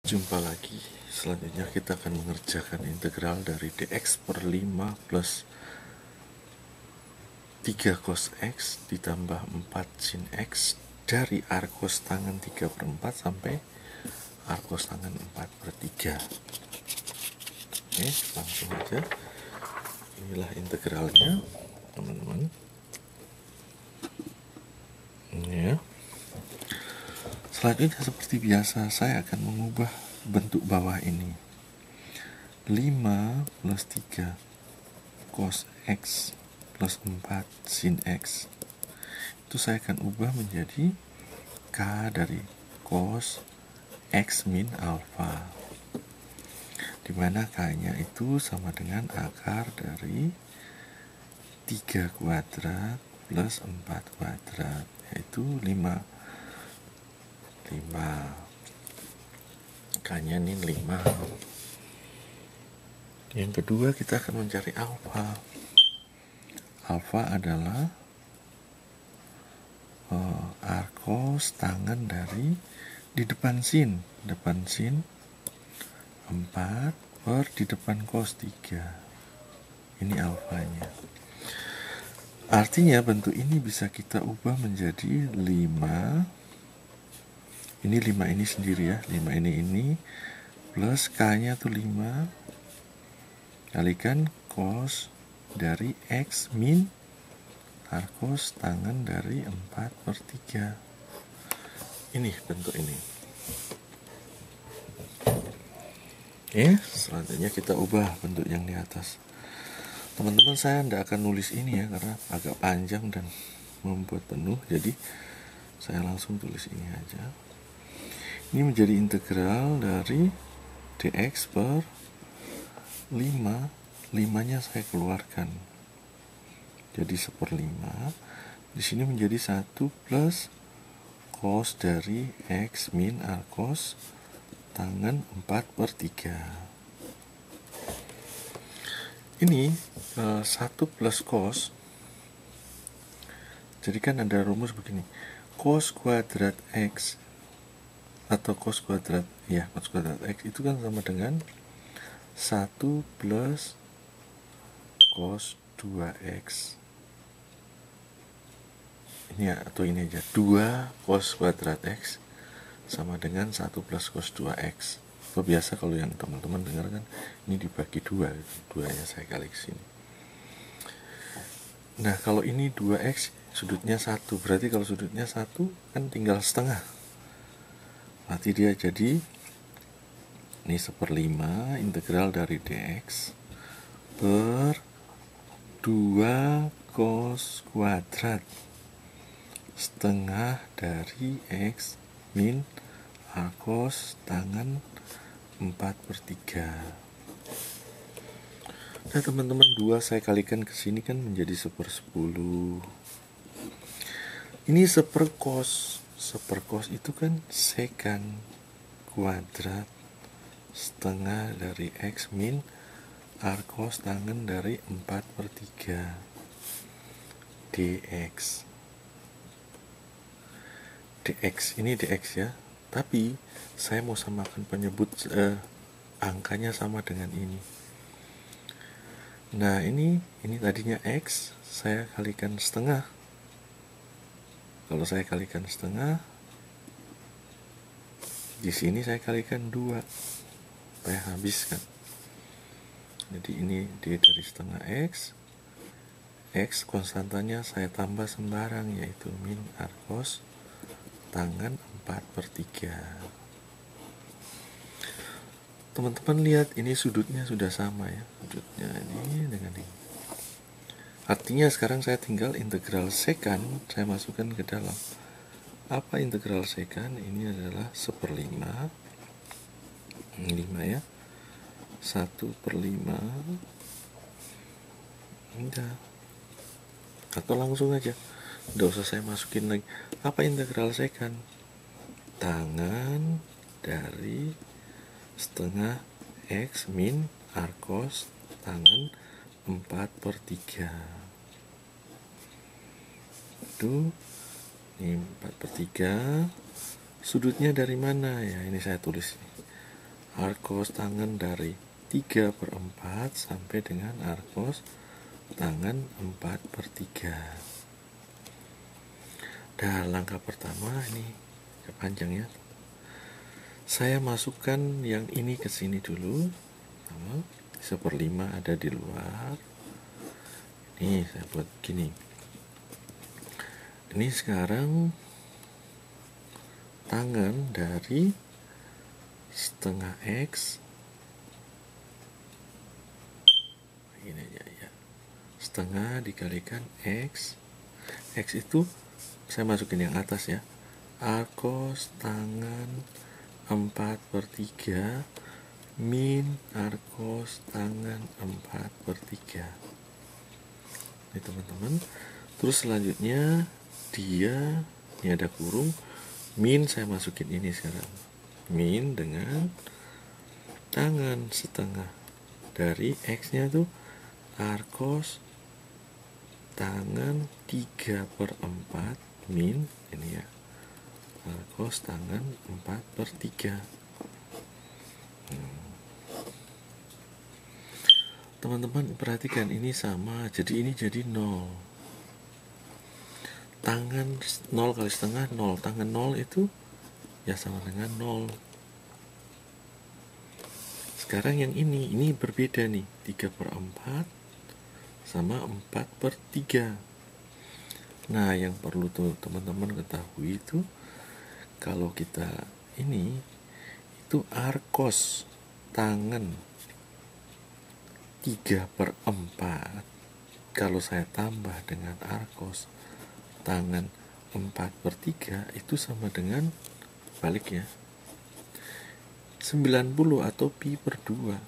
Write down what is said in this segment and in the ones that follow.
Jumpa lagi. Selanjutnya kita akan mengerjakan integral dari dx per 5 plus 3 cos x ditambah 4 sin x dari arcos tangan 3 per 4 sampai arcos tangan 4 per 3. Oke, langsung aja. Inilah integralnya, teman-teman. Ini ya. Selanjutnya seperti biasa saya akan mengubah bentuk bawah ini. 5 plus 3 cos x plus 4 sin x itu saya akan ubah menjadi k dari cos x min alpha, dimana k nya itu sama dengan akar dari 3 kuadrat plus 4 kuadrat, yaitu 5 k nya ini 5. Yang kedua kita akan mencari alpha. Alpha adalah arcos tangan dari di depan sin 4 per di depan cos 3. Ini alfanya. Artinya bentuk ini bisa kita ubah menjadi 5. Ini 5 ini sendiri ya, 5 ini plus k nya tuh 5 kalikan cos dari x min arcos tangan dari 4 per 3. Ini bentuk ini. Oke, selanjutnya kita ubah bentuk yang di atas. Teman-teman, saya tidak akan nulis ini ya, karena agak panjang dan membuat penuh, jadi saya langsung tulis ini aja. Ini menjadi integral dari dx per 5. 5-nya saya keluarkan, jadi 1/5. Di sini menjadi 1 plus cos dari x min arcos tangan 4 per 3. Ini 1 plus cos, jadi kan ada rumus begini, cos kuadrat x atau cos kuadrat x itu kan sama dengan 1 plus cos 2x. Ini ya, atau ini aja, 2 cos kuadrat x sama dengan 1 plus cos 2x. Atau biasa kalau yang teman-teman dengar kan ini dibagi 2, 2-nya saya kali ke sini. Nah, kalau ini 2x sudutnya 1, berarti kalau sudutnya 1 kan tinggal setengah. Berarti dia jadi ini 1/5 integral dari dx per 2 cos kuadrat setengah dari x min arcos tangan 4 per 3. Nah teman-teman, 2 saya kalikan ke sini kan menjadi 1/10. Ini 1/cos. 1/cos itu kan secant kuadrat setengah dari x min arcos tangan dari 4 per 3 dx. Ini dx ya, tapi saya mau samakan penyebut angkanya sama dengan ini. Nah ini tadinya x, saya kalikan setengah. Kalau saya kalikan setengah, di sini saya kalikan 2 supaya habis kan. Jadi ini d dari setengah x konstantanya saya tambah sembarang, yaitu min arcos tangan 4 per 3. Teman-teman lihat, ini sudutnya sudah sama ya, sudutnya ini dengan ini. Artinya sekarang saya tinggal integral secant, saya masukkan ke dalam. Apa integral secant? Ini adalah 1/5, 5 ya, 1/5. Udah, atau langsung aja, tidak usah saya masukin lagi. Apa integral secant? Tangan dari setengah x min arcos tangan 4 per 3. Itu ini 4 per 3. Sudutnya dari mana ya? Ini saya tulis nih. arkos tangan dari 3/4 sampai dengan arkos tangan 4/3. Nah, langkah pertama ini panjang ya. Saya masukkan yang ini ke sini dulu. 1/5 ada di luar. Ini saya buat gini. Ini sekarang tangan dari setengah X, ini aja ya, setengah dikalikan X. X itu saya masukin yang atas ya, arkos tangan 4/3 min arkos tangan 4/3. Ini teman-teman. Terus selanjutnya dia, ini ada kurung, min saya masukin ini sekarang, min dengan tangan setengah dari X nya tuh arkos tangan 3/4 min ini ya, arkos tangan 4/3. Teman-teman perhatikan ini sama, jadi ini jadi 0. Tangan 0 kali setengah 0, tangan 0 itu ya sama dengan 0. Sekarang yang ini berbeda nih, 3/4 sama 4/3. Nah, yang perlu tuh teman-teman ketahui itu, kalau kita ini itu arkos tangan 3/4, kalau saya tambah dengan arkos tangan 4/3 itu sama dengan balik ya, 90 atau pi/2.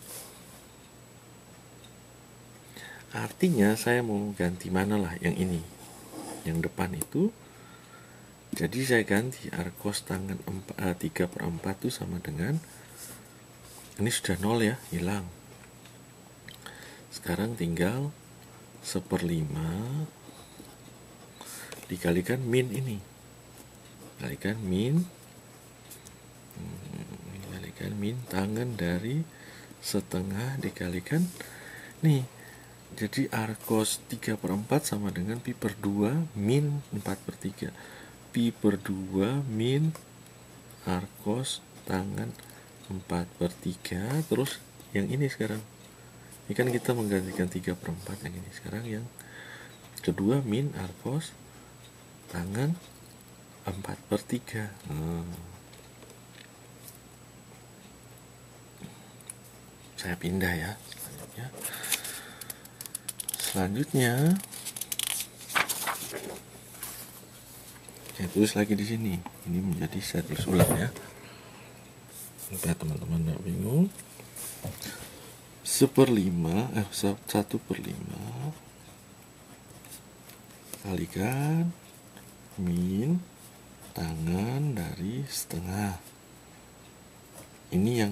Artinya saya mau ganti mana lah, yang ini, yang depan itu. Jadi saya ganti arkos tangan 3/4 itu sama dengan, ini sudah 0 ya, hilang. Sekarang tinggal 1/5 dikalikan min ini, kalikan min tangan dari setengah dikalikan nih, jadi arkos 3/4 sama dengan pi/2 min 4/3, pi/2 min arkos tangan 4/3. Terus yang ini sekarang, ini kan kita menggantikan 3/4, yang ini sekarang yang kedua min arkos tangan 4/3. Saya pindah ya. Selanjutnya saya tulis lagi di sini. Ini menjadi, saya tulis ulang ya, supaya teman-teman tidak bingung. 1/5 kalikan min tangan dari setengah. Ini yang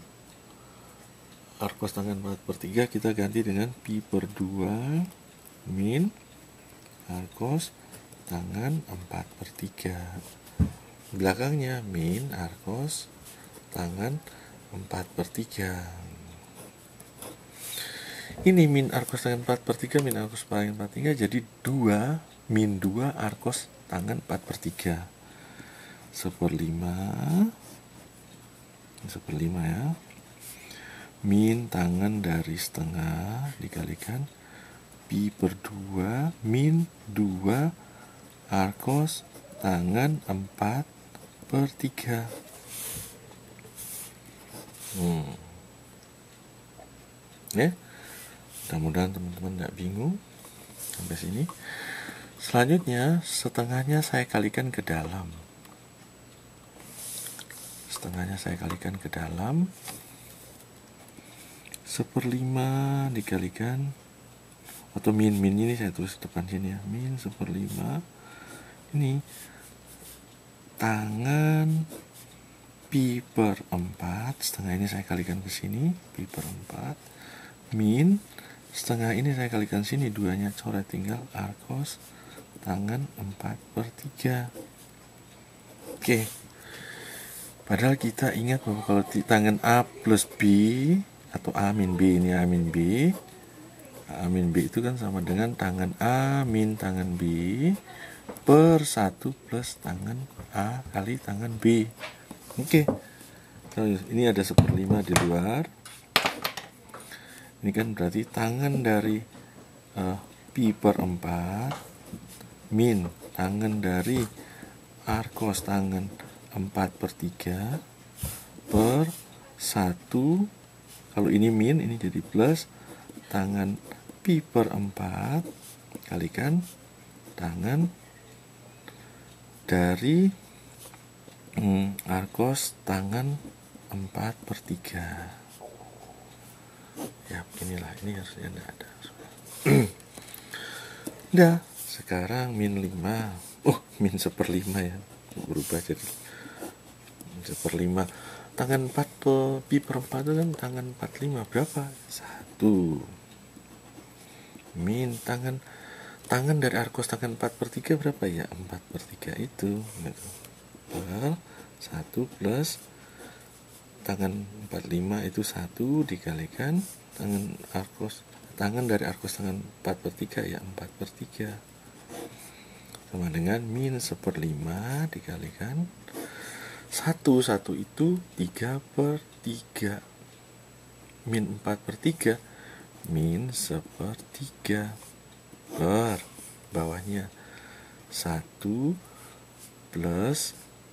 arkos tangan 4/3 kita ganti dengan pi/2 min arkos tangan 4/3. Belakangnya min arkos tangan 4/3. Ini min arkos tangan 4/3 min arkos tangan 4/3 jadi 2 min 2 arkos tangan 4/3. 1/5 ya, min tangan dari setengah dikalikan pi/2 min 2 arkos tangan 4/3. Ya, mudah-mudahan teman-teman tidak bingung sampai sini. Selanjutnya setengahnya saya kalikan ke dalam, setengahnya saya kalikan ke dalam. 1/5 dikalikan, atau min ini saya tulis depan sini ya, min 1/5 ini tangan pi/4, setengah ini saya kalikan ke sini, pi/4 min setengah ini saya kalikan sini, duanya coret, tinggal arkos tangan 4/3. Oke, Padahal kita ingat bahwa kalau di tangan A plus B atau A min B, ini A min B, A min B itu kan sama dengan tangan A min tangan B per 1 plus tangan A kali tangan B. Oke. Ini ada 1/5 di luar. Ini kan berarti tangan dari pi per 4 min tangan dari R cos tangan 4/3 per 1. Kalau ini min, ini jadi plus tangan pi per 4 kalikan tangan dari R cos tangan 4/3. Ya beginilah, ini harusnya tidak ada. Udah, sekarang min 5. Min 1/5 ya, berubah jadi 1/5. Tangan 4 pi per 4 itu kan tangan 45 berapa? 1. Min tangan dari R cos tangan 4/3 berapa ya? 4/3 itu gitu. Per 1 plus tangan 45 itu 1 dikalikan tangan dari R cos tangan 4/3 ya 4/3 sama dengan min 1/5 dikalikan 1 itu 3/3 min 4/3 min 1/3 per bawahnya 1 plus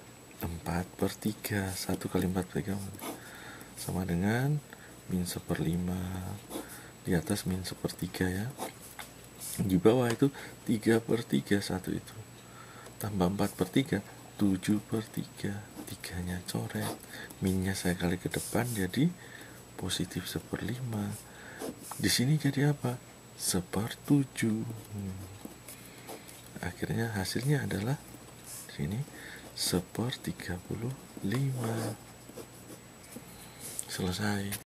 4/3. 1 kali 4/3 sama dengan min 1/5. Di atas min 1/3 ya. Di bawah itu 3/3 1 itu. Tambah 4/3 7/3. 3-nya coret. Minnya saya kali ke depan jadi positif 1/5. Di sini jadi apa? 1/7. Akhirnya hasilnya adalah di sini 1/35. Selesai.